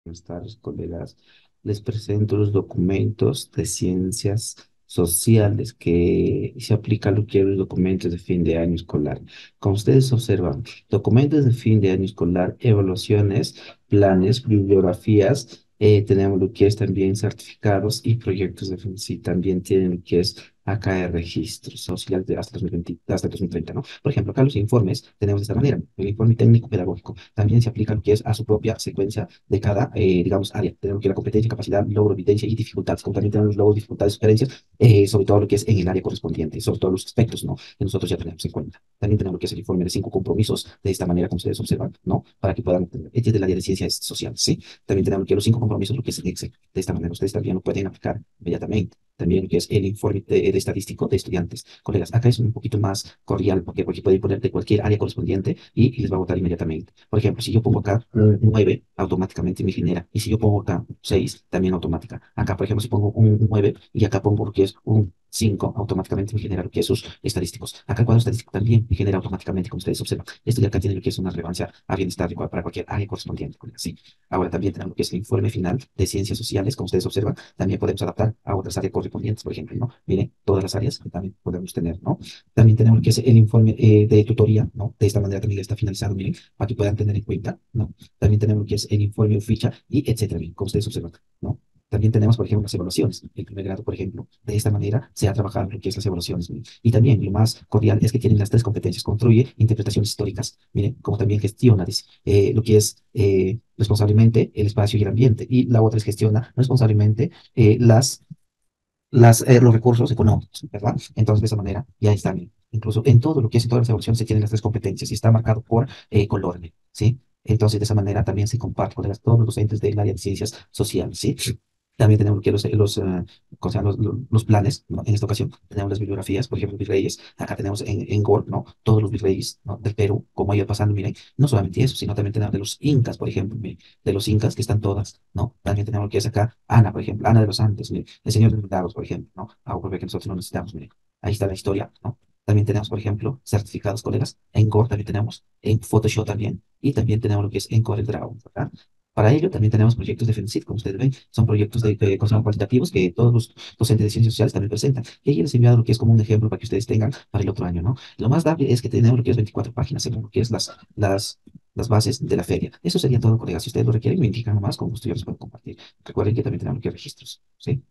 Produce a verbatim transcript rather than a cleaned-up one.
Buenas tardes, colegas. Les presento los documentos de ciencias sociales que se aplican a lo que es los documentos de fin de año escolar. Como ustedes observan, documentos de fin de año escolar, evaluaciones, planes, bibliografías, eh, tenemos lo que es también certificados y proyectos de fin. Sí, también tienen lo que es acá de registros sociales de hasta dos mil veinte, hasta dos mil treinta, ¿no? Por ejemplo, acá los informes tenemos de esta manera. El informe técnico pedagógico también se aplica lo que es a su propia secuencia de cada, eh, digamos, área. Tenemos que la competencia, capacidad, logro, evidencia y dificultades. Como también tenemos los logros, dificultades, sugerencias, eh, sobre todo lo que es en el área correspondiente, sobre todos los aspectos, ¿no? Que nosotros ya tenemos en cuenta. También tenemos lo que es el informe de cinco compromisos, de esta manera, como ustedes observan, ¿no? Para que puedan, este es del área de ciencias sociales, ¿sí? También tenemos que los cinco compromisos, lo que es en Excel. De esta manera, ustedes también lo pueden aplicar inmediatamente. También lo que es el informe de, de estadístico de estudiantes. Colegas, acá es un poquito más cordial, porque, porque pueden poner de cualquier área correspondiente y, y les va a votar inmediatamente. Por ejemplo, si yo pongo acá un nueve, automáticamente me genera. Y si yo pongo acá seis, también automática. Acá, por ejemplo, si pongo un nueve y acá pongo lo que es un cinco, automáticamente me genera lo que es sus estadísticos. Acá el cuadro estadístico también me genera automáticamente, como ustedes observan. Esto de acá tiene lo que es una relevancia a bienestar igual para cualquier área correspondiente. Colegas, sí. Ahora también tenemos lo que es el informe final de ciencias sociales, como ustedes observan. También podemos adaptar a otras áreas correspondientes, por ejemplo, ¿no? Miren, todas las áreas que también podemos tener, ¿no? También tenemos lo que es el informe eh, de tutoría, ¿no? De esta manera también está finalizado, miren, para que puedan tener en cuenta, ¿no? También tenemos lo que es el informe o ficha y etcétera, bien, como ustedes observan, ¿no? También tenemos, por ejemplo, las evaluaciones. El primer grado, por ejemplo, de esta manera se ha trabajado lo que es las evaluaciones. Miren. Y también lo más cordial es que tienen las tres competencias. Construye interpretaciones históricas, miren, como también gestiona dice, eh, lo que es eh, responsablemente el espacio y el ambiente. Y la otra es gestiona responsablemente eh, las las, eh, los recursos económicos, ¿verdad? Entonces, de esa manera, ya está bien. Incluso en todo lo que es en todas las evaluaciones se tienen las tres competencias y está marcado por eh, color, ¿sí? Entonces, de esa manera también se comparte con las- todos los docentes del área de ciencias sociales, ¿sí? También tenemos que los, los, eh, ¿cómo se llama? los, los- los planes, ¿no? En esta ocasión tenemos las bibliografías, por ejemplo, virreyes. Acá tenemos en, en Word, ¿no? Todos los virreyes, ¿no? Del Perú, como ha ido pasando, miren. No solamente eso, sino también tenemos de los incas, por ejemplo, miren, de los incas que están todas, ¿no? También tenemos que es acá Ana, por ejemplo, Ana de los Andes, miren, el Señor de los Milagros, por ejemplo, ¿no? Algo que nosotros no necesitamos, miren. Ahí está la historia, ¿no? También tenemos, por ejemplo, certificados, colegas. En Word también tenemos, en Photoshop también, y también tenemos lo que es en CorelDRAW, ¿verdad? Para ello también tenemos proyectos de FENSID, como ustedes ven, son proyectos de, de cosas cuantitativos que todos los docentes de ciencias sociales también presentan. Y ahí les he enviado lo que es como un ejemplo para que ustedes tengan para el otro año, ¿no? Lo más dable es que tenemos lo que es veinticuatro páginas, según lo que es las, las, las bases de la feria. Eso sería todo, colegas. Si ustedes lo requieren, me indican nomás, con gusto yo les puedo compartir. Recuerden que también tenemos lo que es registros, ¿sí?